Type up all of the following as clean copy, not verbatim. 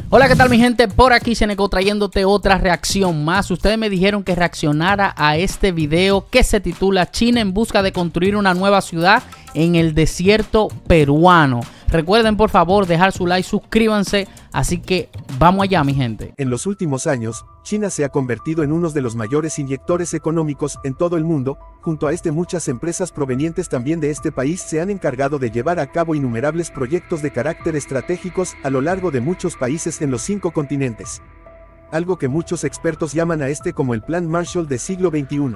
Hola, ¿qué tal mi gente? Por aquí Seneco trayéndote otra reacción más. Ustedes me dijeron que reaccionara a este video que se titula China en busca de construir una nueva ciudad en el desierto peruano. Recuerden por favor dejar su like, suscríbanse, así que vamos allá mi gente. En los últimos años, China se ha convertido en uno de los mayores inyectores económicos en todo el mundo. Junto a muchas empresas provenientes también de este país se han encargado de llevar a cabo innumerables proyectos de carácter estratégicos a lo largo de muchos países en los 5 continentes. Algo que muchos expertos llaman a como el Plan Marshall del siglo XXI.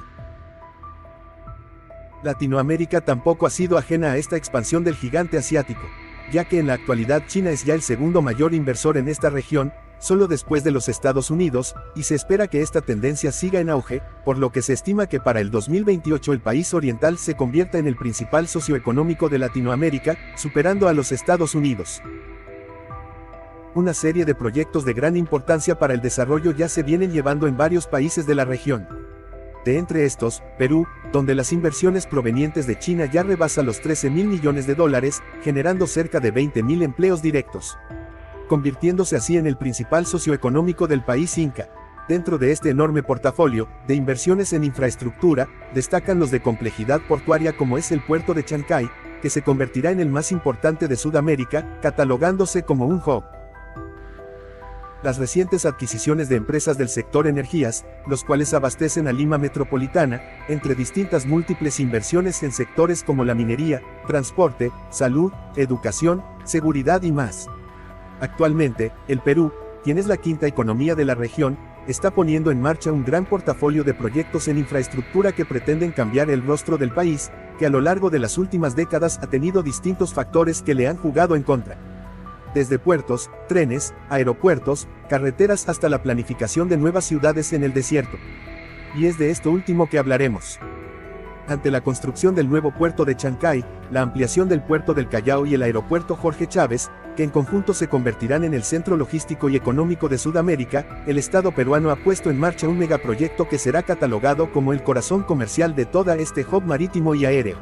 Latinoamérica tampoco ha sido ajena a esta expansión del gigante asiático, ya que en la actualidad China es ya el segundo mayor inversor en esta región, solo después de los Estados Unidos, y se espera que esta tendencia siga en auge, por lo que se estima que para el 2028 el país oriental se convierta en el principal socioeconómico de Latinoamérica, superando a los Estados Unidos. Una serie de proyectos de gran importancia para el desarrollo ya se vienen llevando en varios países de la región. De entre estos, Perú, donde las inversiones provenientes de China ya rebasan los 13.000 millones de dólares, generando cerca de 20.000 empleos directos, convirtiéndose así en el principal socioeconómico del país inca. Dentro de este enorme portafolio de inversiones en infraestructura, destacan los de complejidad portuaria como es el puerto de Chancay, que se convertirá en el más importante de Sudamérica, catalogándose como un hub. Las recientes adquisiciones de empresas del sector energías, los cuales abastecen a Lima metropolitana, entre distintas múltiples inversiones en sectores como la minería, transporte, salud, educación, seguridad y más. Actualmente, el Perú, quien es la quinta economía de la región, está poniendo en marcha un gran portafolio de proyectos en infraestructura que pretenden cambiar el rostro del país, que a lo largo de las últimas décadas ha tenido distintos factores que le han jugado en contra. Desde puertos, trenes, aeropuertos, carreteras hasta la planificación de nuevas ciudades en el desierto. Y es de esto último que hablaremos. Ante la construcción del nuevo puerto de Chancay, la ampliación del puerto del Callao y el aeropuerto Jorge Chávez, que en conjunto se convertirán en el centro logístico y económico de Sudamérica, el Estado peruano ha puesto en marcha un megaproyecto que será catalogado como el corazón comercial de toda este hub marítimo y aéreo.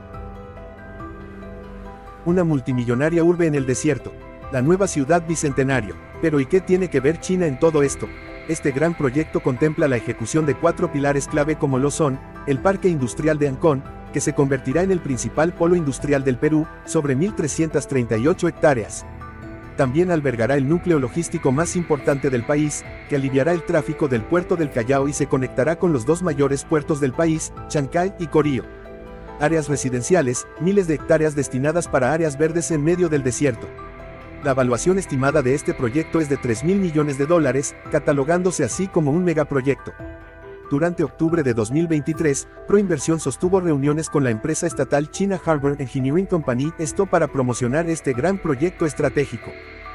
Una multimillonaria urbe en el desierto. La nueva ciudad bicentenario. Pero ¿y qué tiene que ver China en todo esto? Este gran proyecto contempla la ejecución de 4 pilares clave como lo son, el Parque Industrial de Ancón, que se convertirá en el principal polo industrial del Perú, sobre 1.338 hectáreas. También albergará el núcleo logístico más importante del país, que aliviará el tráfico del puerto del Callao y se conectará con los 2 mayores puertos del país, Chancay y Corío. Áreas residenciales, miles de hectáreas destinadas para áreas verdes en medio del desierto. La evaluación estimada de este proyecto es de 3.000 millones de dólares, catalogándose así como un megaproyecto. Durante octubre de 2023, Proinversión sostuvo reuniones con la empresa estatal China Harbour Engineering Company, esto para promocionar este gran proyecto estratégico.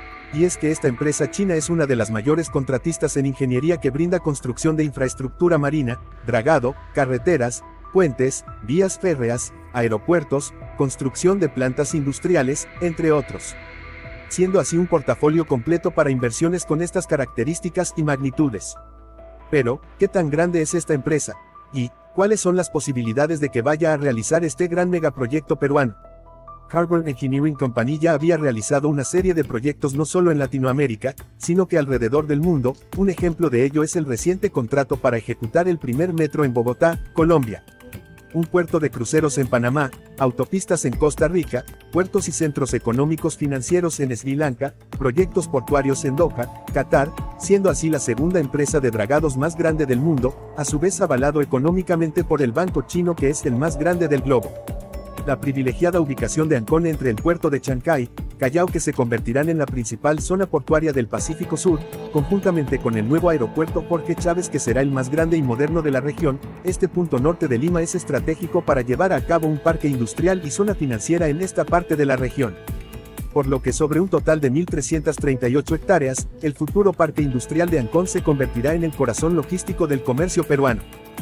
Y es que esta empresa china es una de las mayores contratistas en ingeniería que brinda construcción de infraestructura marina, dragado, carreteras, puentes, vías férreas, aeropuertos, construcción de plantas industriales, entre otros, siendo así un portafolio completo para inversiones con estas características y magnitudes. Pero, ¿qué tan grande es esta empresa? ¿Y cuáles son las posibilidades de que vaya a realizar este gran megaproyecto peruano? Harbour Engineering Company ya había realizado una serie de proyectos no solo en Latinoamérica, sino que alrededor del mundo. Un ejemplo de ello es el reciente contrato para ejecutar el primer metro en Bogotá, Colombia. Un puerto de cruceros en Panamá, autopistas en Costa Rica, puertos y centros económicos financieros en Sri Lanka, proyectos portuarios en Doha, Qatar, siendo así la segunda empresa de dragados más grande del mundo, a su vez avalado económicamente por el banco chino que es el más grande del globo. La privilegiada ubicación de Ancón entre el puerto de Chancay, Callao que se convertirán en la principal zona portuaria del Pacífico Sur, conjuntamente con el nuevo aeropuerto Jorge Chávez que será el más grande y moderno de la región. Este punto norte de Lima es estratégico para llevar a cabo un parque industrial y zona financiera en esta parte de la región. Por lo que sobre un total de 1.338 hectáreas, el futuro parque industrial de Ancón se convertirá en el corazón logístico del comercio peruano.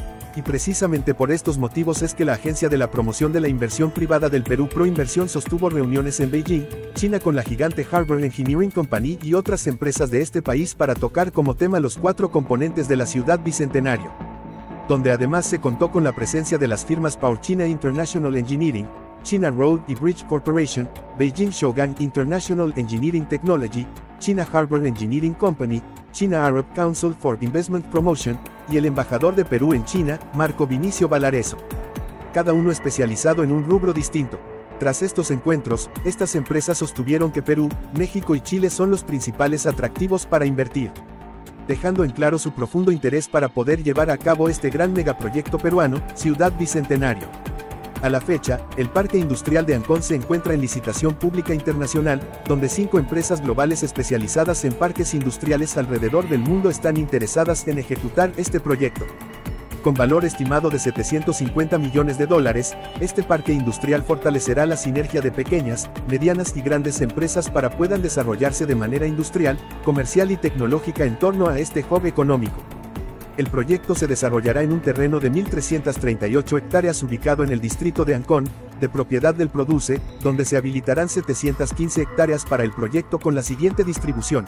Y precisamente por estos motivos es que la Agencia de la Promoción de la Inversión Privada del Perú Proinversión sostuvo reuniones en Beijing, China con la gigante Harbour Engineering Company y otras empresas de este país para tocar como tema los 4 componentes de la ciudad bicentenario, donde además se contó con la presencia de las firmas Power China International Engineering, China Road y Bridge Corporation, Beijing Shougang International Engineering Technology, China Harbor Engineering Company, China Arab Council for Investment Promotion, y el embajador de Perú en China, Marco Vinicio Valareso. Cada uno especializado en un rubro distinto. Tras estos encuentros, estas empresas sostuvieron que Perú, México y Chile son los principales atractivos para invertir, dejando en claro su profundo interés para poder llevar a cabo este gran megaproyecto peruano, Ciudad Bicentenario. A la fecha, el Parque Industrial de Ancón se encuentra en licitación pública internacional, donde 5 empresas globales especializadas en parques industriales alrededor del mundo están interesadas en ejecutar este proyecto. Con valor estimado de $750 millones, este parque industrial fortalecerá la sinergia de pequeñas, medianas y grandes empresas para puedan desarrollarse de manera industrial, comercial y tecnológica en torno a este hub económico. El proyecto se desarrollará en un terreno de 1.338 hectáreas ubicado en el distrito de Ancón, de propiedad del Produce, donde se habilitarán 715 hectáreas para el proyecto con la siguiente distribución: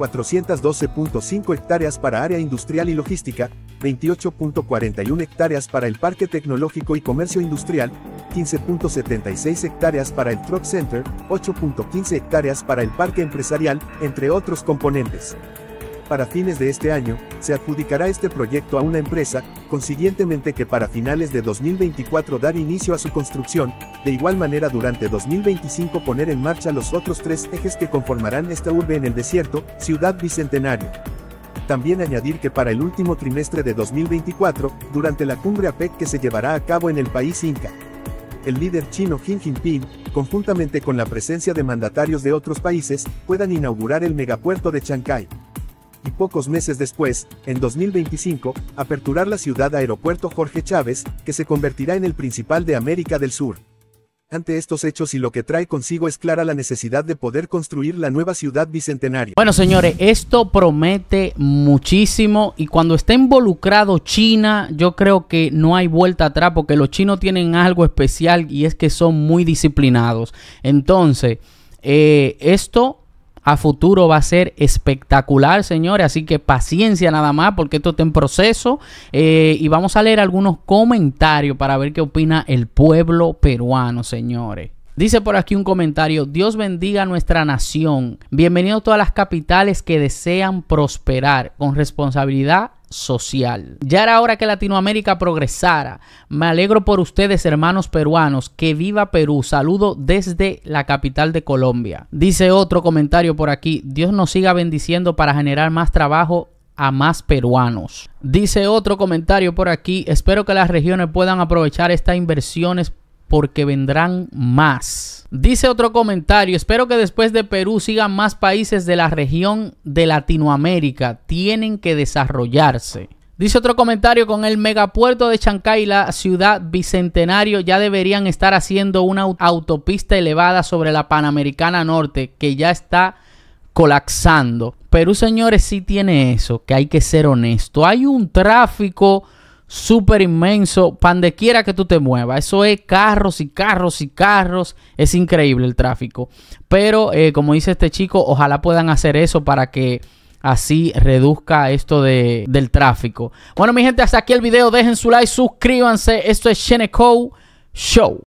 412.5 hectáreas para área industrial y logística, 28.41 hectáreas para el Parque Tecnológico y Comercio Industrial, 15.76 hectáreas para el Truck Center, 8.15 hectáreas para el Parque Empresarial, entre otros componentes. Para fines de este año, se adjudicará este proyecto a una empresa, consiguientemente que para finales de 2024 dar inicio a su construcción, de igual manera durante 2025 poner en marcha los otros 3 ejes que conformarán esta urbe en el desierto, Ciudad Bicentenario. También añadir que para el último trimestre de 2024, durante la cumbre APEC que se llevará a cabo en el país Inca, el líder chino Xi Jinping, conjuntamente con la presencia de mandatarios de otros países, puedan inaugurar el megapuerto de Chancay. Y pocos meses después, en 2025, aperturar la ciudad aeropuerto Jorge Chávez, que se convertirá en el principal de América del Sur. Ante estos hechos y lo que trae consigo es clara la necesidad de poder construir la nueva Ciudad Bicentenario. Bueno, señores, esto promete muchísimo y cuando esté involucrado China, yo creo que no hay vuelta atrás porque los chinos tienen algo especial y es que son muy disciplinados. Entonces, esto a futuro va a ser espectacular, señores, así que paciencia nada más porque esto está en proceso y vamos a leer algunos comentarios para ver qué opina el pueblo peruano, señores. Dice por aquí un comentario: Dios bendiga a nuestra nación. Bienvenido a todas las capitales que desean prosperar con responsabilidad social. Ya era hora que Latinoamérica progresara. Me alegro por ustedes, hermanos peruanos. Que viva Perú. Saludo desde la capital de Colombia. Dice otro comentario por aquí: Dios nos siga bendiciendo para generar más trabajo a más peruanos. Dice otro comentario por aquí: espero que las regiones puedan aprovechar estas inversiones porque vendrán más. Dice otro comentario: espero que después de Perú sigan más países de la región de Latinoamérica. Tienen que desarrollarse. Dice otro comentario: con el megapuerto de Chancay y la Ciudad Bicentenario ya deberían estar haciendo una autopista elevada sobre la Panamericana Norte que ya está colapsando. Perú, señores, sí tiene eso, que hay que ser honesto. Hay un tráfico súper inmenso, donde quiera que tú te muevas. Eso es carros y carros y carros. Es increíble el tráfico. Pero, como dice este chico, ojalá puedan hacer eso para que así reduzca esto del tráfico. Bueno, mi gente, hasta aquí el video. Dejen su like, suscríbanse. Esto es Sheneco Show.